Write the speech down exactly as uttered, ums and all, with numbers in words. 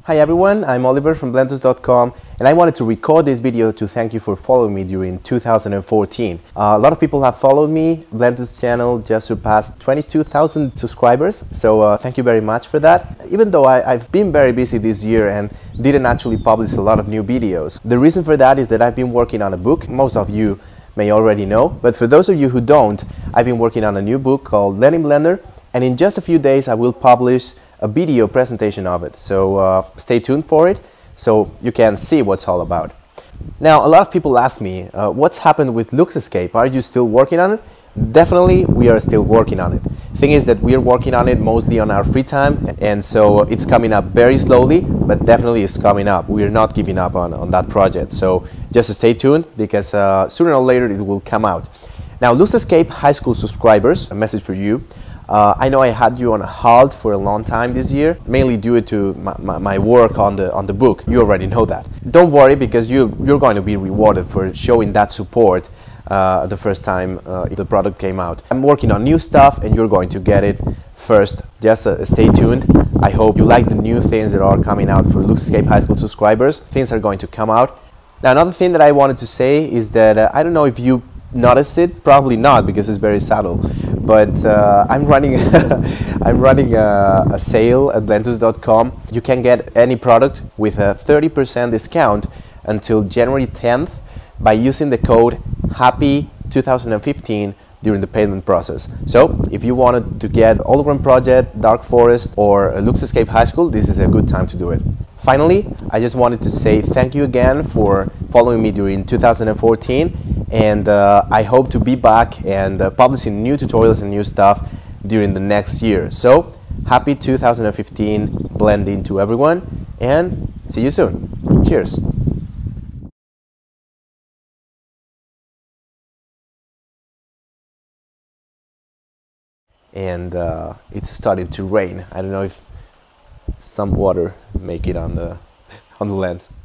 Hi everyone, I'm Oliver from Blendtuts dot com, and I wanted to record this video to thank you for following me during two thousand fourteen. Uh, a lot of people have followed me. Blendtuts channel just surpassed twenty-two thousand subscribers, so uh, thank you very much for that. Even though I, I've been very busy this year and didn't actually publish a lot of new videos. The reason for that is that I've been working on a book. Most of you may already know, but for those of you who don't, I've been working on a new book called Learning Blender, and in just a few days I will publish a video presentation of it, so uh, stay tuned for it so you can see what it's all about. Now, a lot of people ask me, uh, what's happened with LuxEscape? Are you still working on it? Definitely, we are still working on it. Thing is that we are working on it mostly on our free time, and so it's coming up very slowly, but definitely it's coming up. We are not giving up on, on that project, so just stay tuned because uh, sooner or later it will come out. Now, LuxEscape high school subscribers, a message for you. Uh, I know I had you on a halt for a long time this year, mainly due to my, my, my work on the on the book. You already know that. Don't worry, because you you're going to be rewarded for showing that support uh, the first time uh, the product came out. I'm working on new stuff, and you're going to get it first. Just uh, stay tuned. I hope you like the new things that are coming out for LuxEscape high school subscribers. Things are going to come out. Now, another thing that I wanted to say is that uh, I don't know if you noticed it, probably not, because it's very subtle. But uh, I'm running, I'm running a, a sale at Blendtuts dot com. You can get any product with a thirty percent discount until January tenth by using the code happy two thousand fifteen during the payment process. So if you wanted to get Hologram Project, Dark Forest, or LuxEscape High School, this is a good time to do it. Finally, I just wanted to say thank you again for following me during two thousand fourteen. And uh, I hope to be back and uh, publishing new tutorials and new stuff during the next year. So, happy two thousand fifteen blending to everyone, and see you soon. Cheers. And uh, it's starting to rain. I don't know if some water make it on the on the lens.